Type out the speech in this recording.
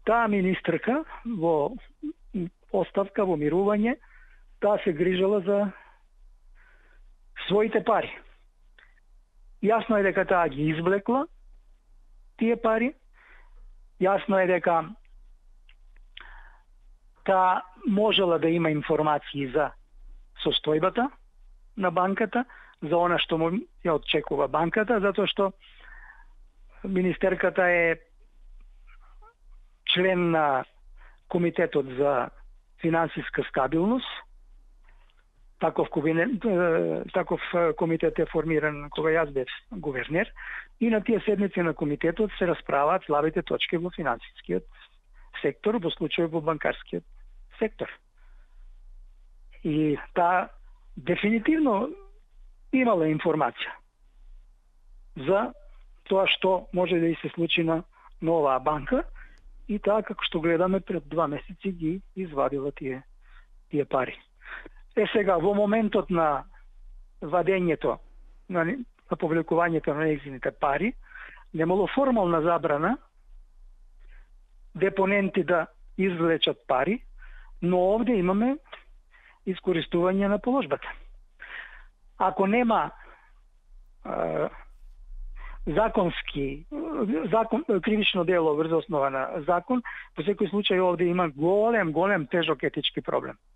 таа министерка во оставка, во мирување, таа се грижала за своите пари. Јасно е дека таа ги извлекла тие пари. Јасно е дека таа можела да има информации за состојбата на банката, за она што му ја очекува банката, затоа што министерката е член на Комитетот за финансиска стабилност. Таков комитет е формиран кога јас бев гувернер, и на тие седмици на комитетот се расправаат слабите точки во финансискиот сектор, во случај во банкарскиот сектор. И таа дефинитивно имала информација за тоа што може да и се случи на оваа банка, и таа, како што гледаме, пред 2 месеци ги извадила тие пари. Сега, во моментот на вадењето, на публикувањето на нејзините пари, немало формална забрана депоненти да извлечат пари, но овде имаме искористување на положбата. Ако нема кривично дело врз основа на закон, во секој случај овде има голем тежок етички проблем.